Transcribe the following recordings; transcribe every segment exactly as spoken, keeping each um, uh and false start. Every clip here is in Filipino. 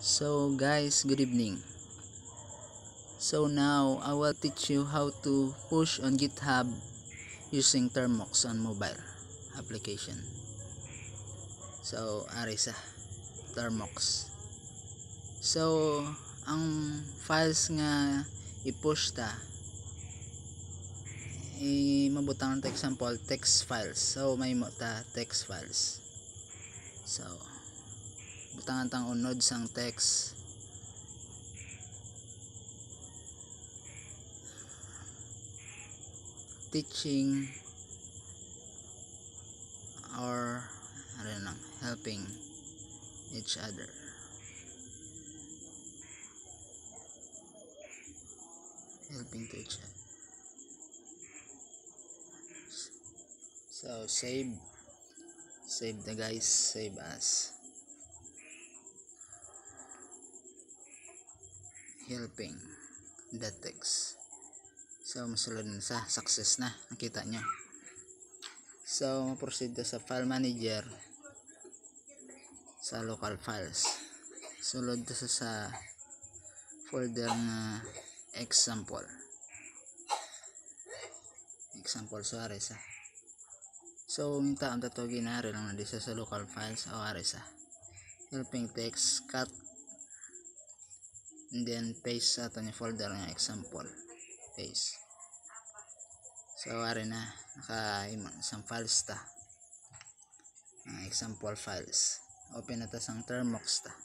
So guys, good evening. So now I will teach you how to push on GitHub using Termux on mobile application. So ari sa Termux. So ang files nga i-push ta i mabutang ta example text files. So may mo ta text files. So butangan tang unod sang text. Teaching or I don't know, helping each other. Helping to each other. So save save the guys, save us. Helping the text. So masulod na sa success na, nakita nyo. So proceed sa file manager sa local files. Sulod sa sa folder na example. Example so ares sa. So minta ang tato ginari lang na di sa local files o ares sa. Helping text cut and then paste sa ato ni folder nga example. Paste. So ari na naka isang files ta. Uh, example files. Open na ta sang Termux ta.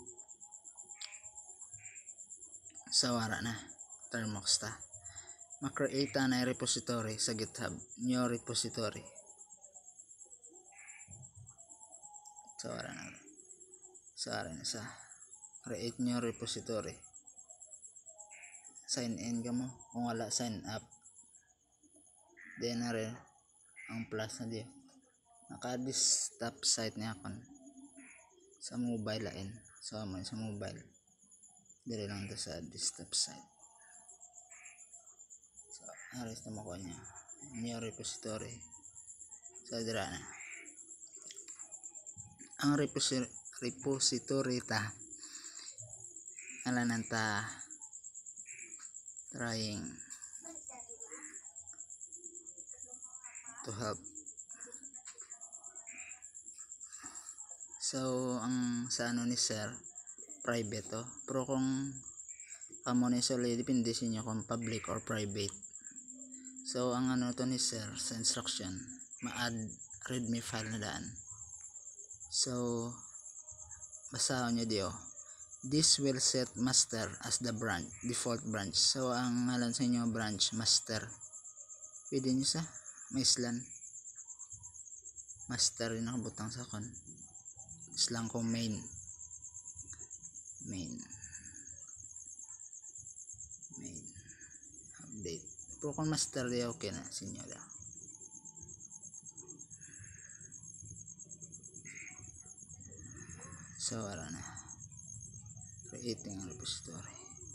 So ara na Termux ta. Ma-create na repository sa GitHub. New repository. So ara na. So ara na sa create new repository. Sign in ka mo kung wala sign up. Then na rin ang plus na diyo naka desktop site niya kon sa mobile lain. So mo sa mobile dire lang to sa desktop site. So aris na mo ko niya new repository. So dira na ang repository repository ta alanan ta trying to help. So ang sa ano ni sir private to, pero kung kamo ni sir depende sa inyo kung public or private. So ang ano to ni sir sa instruction ma-add readme file na daan. So basahan nyo diyo, this will set master as the branch default branch. So ang ngalan sa inyo branch master, pwede nyo sa maislan master rin ang butang sa kon islang ko main main main update pero kung master di okay na sinyo da. So ara na creating a repository.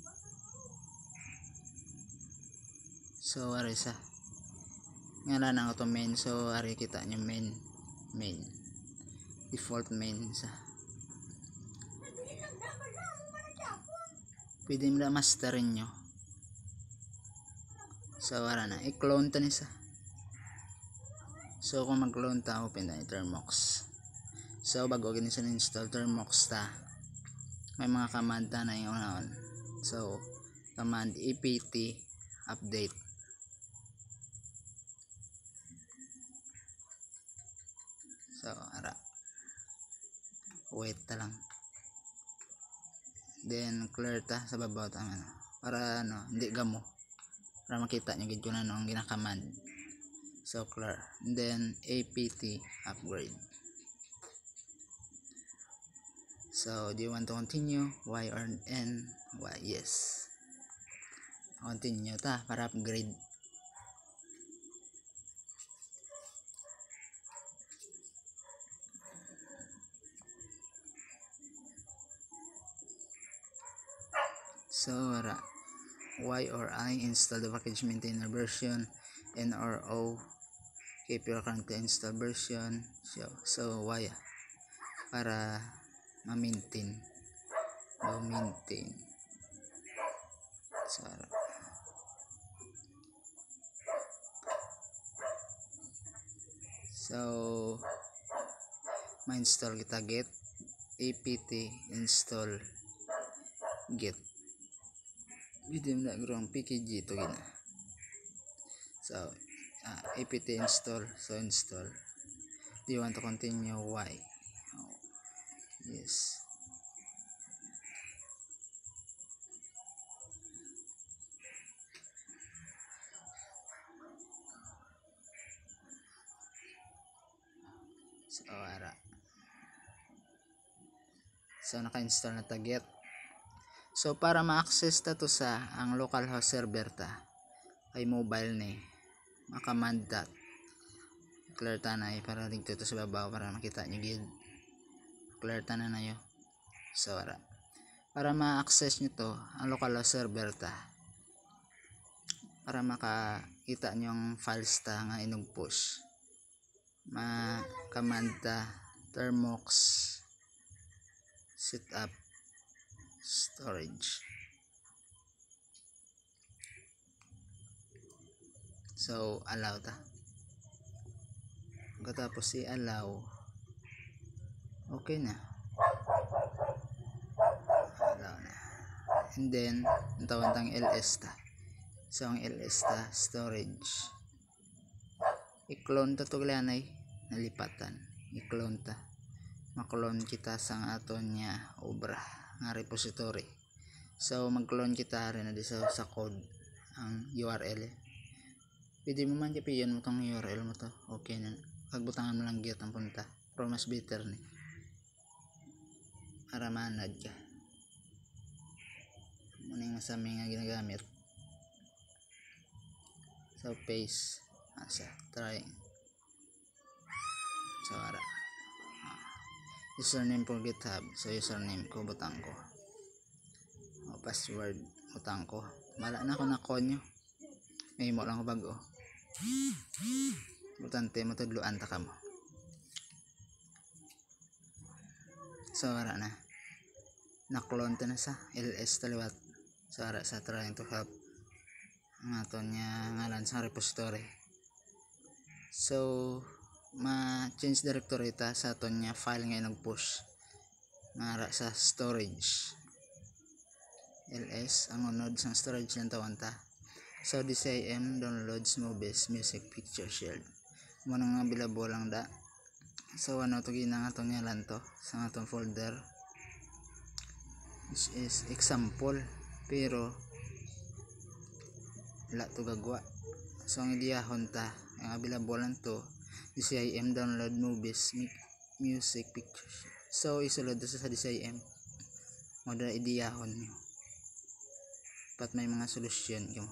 So ara sa ngalan ang auto main. So ari kita nyo main main default main sa pwede mo na masterin nyo. So ara na i-clone ta ni sa. So kung mag-clone ta open ta ni Termux. So bago gini sa install Termux ta may mga command ta na yung unaon. So command apt update. So ara wait ta lang, then clear ta sa babaw ta ano, para ano hindi gamo para makita nyo gid kung ano ang gina-command. So clear and then apt upgrade. So do you want to continue y or n? Y, yes, continue ta para upgrade. So ara Y or I install the package maintainer version, N or O keep your current install version. So, so Y para ma-maintain maintain. So ara so ma-install kita get apt install get video na grong pkg to gina. So uh, apt install, so install. Do you want to continue? Why? Oh, yes. So ara so naka-install na ta get. So para ma-access ta to sa ang localhost server ta ay mobile ni maka-command dot clear ta na para dito to sa babaw para makita nyo gid clear ta na na yo. So ara para ma-access nyo to ang localhost server ta para makakita nyo ang files ta nga inog push ma-command ta termux setup storage. So allow ta pagkatapos i-allow okay na, allow na, and then ang tawag tang ls ta. So ang ls ta storage i-clone ta to glanay nalipatan i-clone ta ma-clone kita sang aton nya obra nga repository. So mag-clone kita rin na di sa, sa code ang U R L eh. Pwede mo man kapiyan mo tong U R L mo to okay na pagbutangan mo lang get ang punta pero mas better ni para manad ka muning masami nga ginagamit. So paste asa try so ara username for GitHub. So username ko butang ko o password butang ko bala na ako na konyo may mo lang ko bago butante mo tudluan ta kamo. So ara na na-clone ta na sa ls taliwat. So ara sa trying to help ang aton nya ngalan sa repository. So ma-change directory ta sa aton nya file nga nag-push nga sa storage ls ang unod sa storage lang tawon ta. So dcim downloads movies music picture shared mo nang available lang da. So ano to ginang aton nya lan to sa aton folder which is example pero la to gagwa. So ang idiyahon ta ang available lang to dcim download movies music pictures. So isulod sa dcim mo da idiyahon nyo pat may mga solusyon yung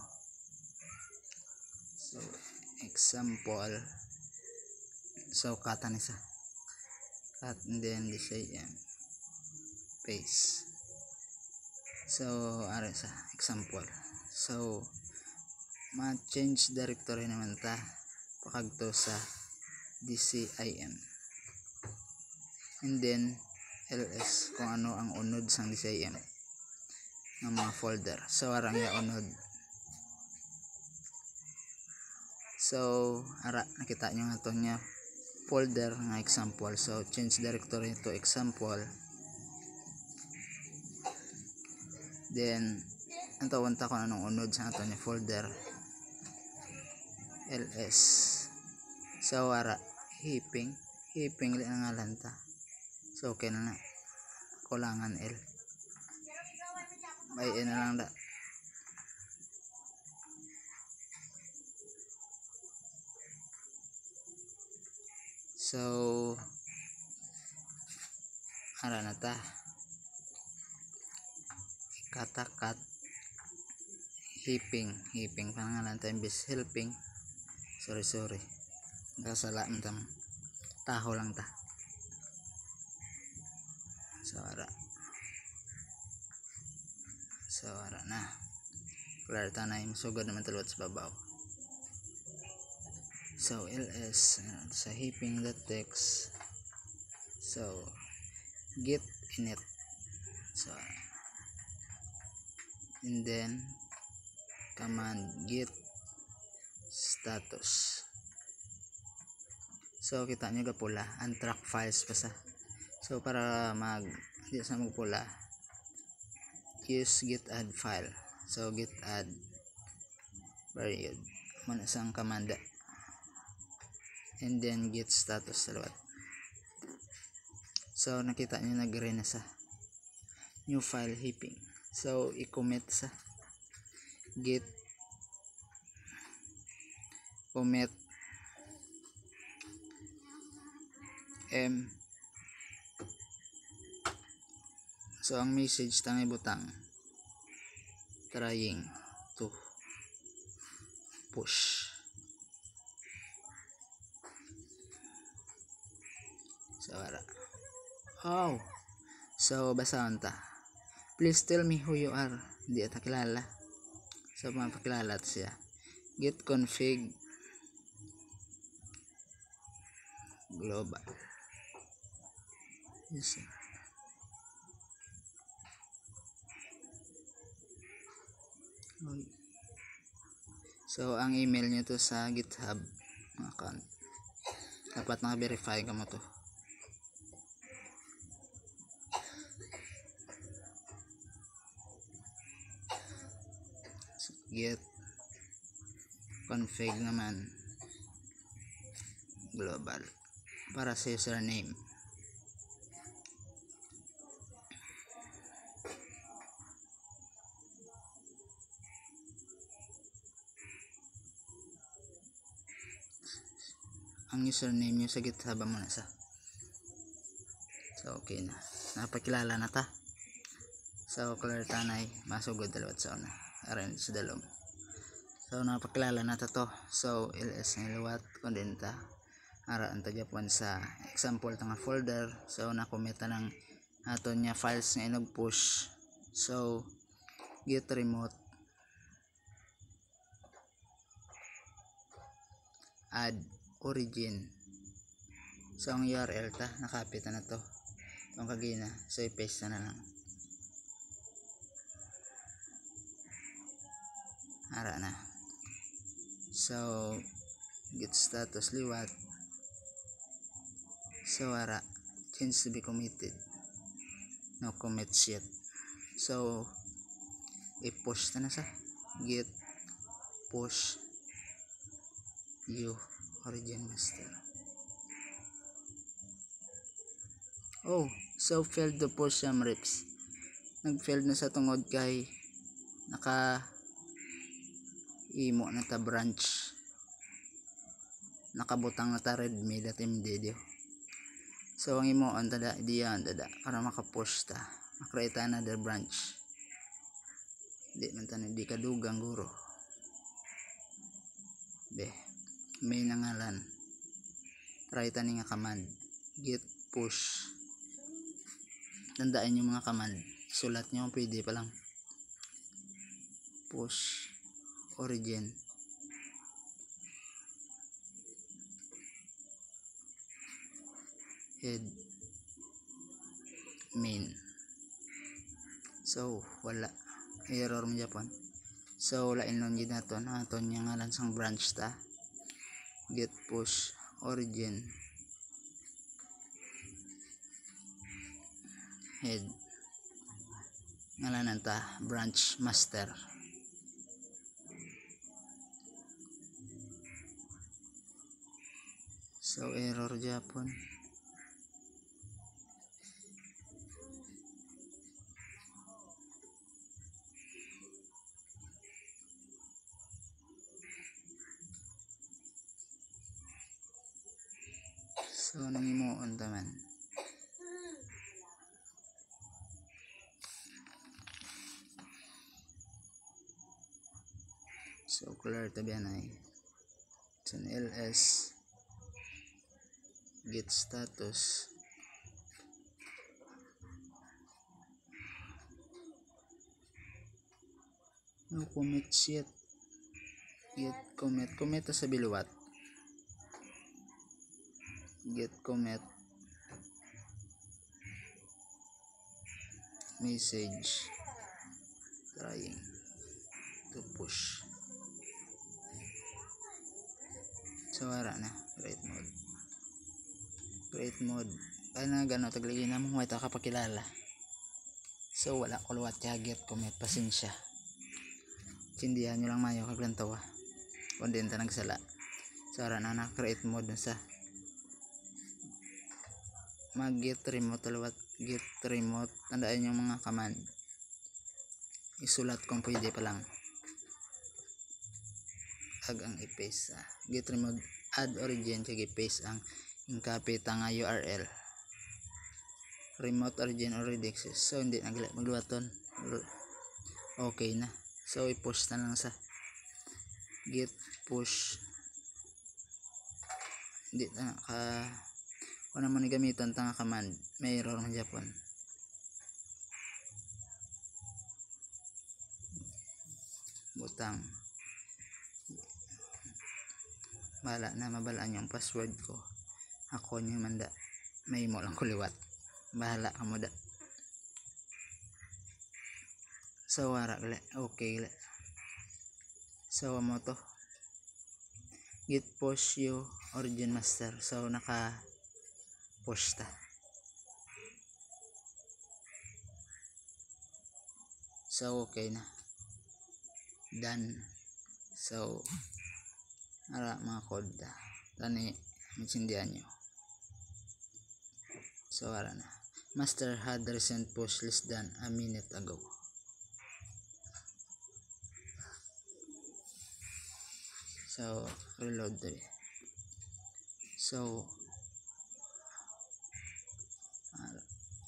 so example so kata ni sa cut and then dcim paste. So ara sa example so ma-change directory naman ta pakagto sa dcim and then ls kung ano ang unod sang dcim ng mga folder. So arang ya unod. So ara nakita nyo nga to nya folder nga example. So change directory to example, then ang tawon ta kung anong unod sa ato nya folder ls. So ara heaping heaping li ang ngalan ta. So okay na na kulangan l may n na lang da. So ara na ta katakat heaping heaping pangalan ta imbis helping sorry sorry kasala tam taho lang ta. So ara so ara na clear ta na yung sugod naman talwat sa babaw. So ls uh, sa heaping.txt so get init. So and then command git status. So kita nyo gapula untrack files pa sa. So para mag di sa magpula, use git add file. So git add, very good, muna sang command, and then git status salawat. So nakita nyo nag-green na sa new file heaping. So i-commit sa git commit m. So ang message tang ibutang trying to push. So ara, oh, so basahan ta, please tell me who you are. Hindi ata kilala. So mapakilala siya. Git config global. Yes sir. So ang email nyo to sa GitHub account, dapat naka-verify ka mo to. So, git config naman global para sa username. Ang username nyo sa GitHub mo na sa. So okay na, napakilala na ta. So clear tanay masugod dalawat sa una aran sa dalom. So napakilala na ta to. So ls ng liwat kondenta ara anta Japan sa example tanga folder. So nakomita ng aton nya files nga inog push. So git remote add origin. So ang U R L ta nakapit na to itong kagina. So i-paste na lang ara na. So git status liwat. So ara change to be committed, no commits yet. So i-push na na sa git push u origin master. Oh, so failed to push some reps. Nag-failed na sa tungod kay naka imo na ta branch, nakabutang na ta readme dati video. So ang imo ang tada diyan tada para maka-push ta, makreate another branch. Di man tan di kadugang guro. Be, may nangalan. Try ta ni nga command git push. Tandaan yung mga command, sulat nyo pwede pa lang. Push origin head main. So wala error mo Japan. So lain nun yun naton aton yung ngalan sang branch ta git push origin head ngalanan ta branch master. So error Japan. So nangimuon taman. So clear tabi anay. So ls git status no commit yet. Git commit commit sa biluwat. Git commit message trying to push. So wala na create mode create mode ana gano tagligi na mo ito kapakilala. So wala ko luwat kaget comment pasensya tindihan nyo lang mayo kaglantawa kundi ta nagsala. So wala na na create mode na sa mag get remote luwat get remote. Tandaan yung mga command isulat kung pwede pa lang ag ang i-paste ah. Get remote add origin kaya i-paste ang copy tanga U R L remote origin already exists. So hindi magluwaton okay na. So i-push na lang sa git push hindi na ka kung naman gamiton tanga command may error man Japon. Butang bala na mabalaan yung password ko ako nyo manda may mo lang kuliwat bahala ka mo da. So wara gali okay gali. So mo to git push you origin master. So naka push ta. So okay na done. So ara mga code da tani mitsindihan nyo. So ara na master had recent push less than a minute ago. So reload dali. So ara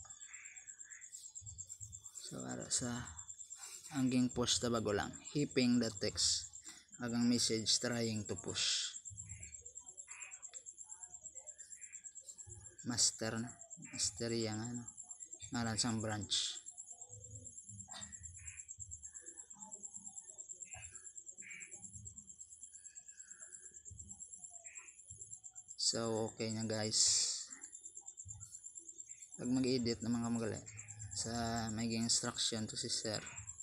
so ara sa angging push ta bago lang hipping the text agang message trying to push master na master yang ano ngalan sang branch. So okay na guys pag mag-edit na mga magali sa maging instruction to si sir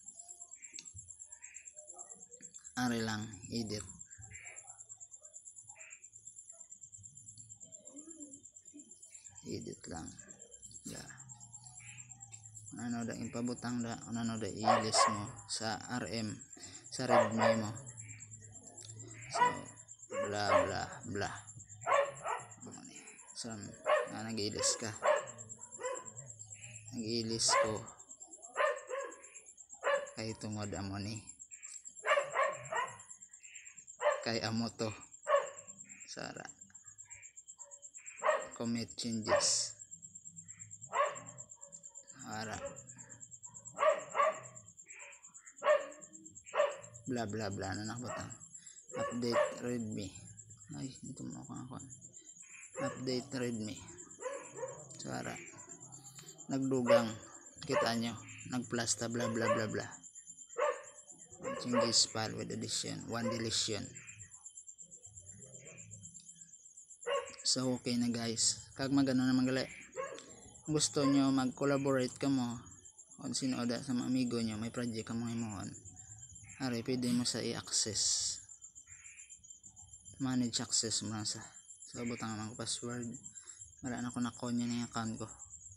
ari lang edit edit lang da ano da impabutang da ano da i-list mo sa R M sa readme mo. So bla bla bla so na nag-i-list ka nag-i-list ko kay tungod amo ni kay amo to sara commit changes ara bla bla bla na nakabutang update readme ay ito mo ako update readme. So ara nagdugang kita nyo nagplasta bla bla bla bla changes file with addition one deletion. So okay na guys kag magano na magali gusto nyo mag collaborate ka mo kung sino da sa mga amigo nyo may project ka mo himuon ari pwede mo sa i-access manage access mo lang sa so butang ang password wala na ko na konyo na yung account ko.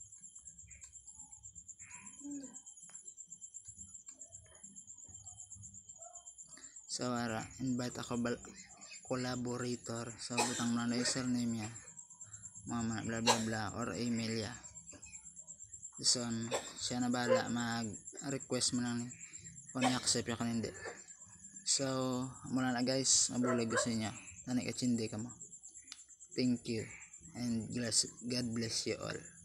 So ara invite ako collaborator so butang mo na username niya mga bla bla bla or email ya. So siya na bala mag request mo lang kung i-accept ya kan hindi. So mula na guys mabulag gusto niya tani ka chindi ka mo. Thank you and God bless you all.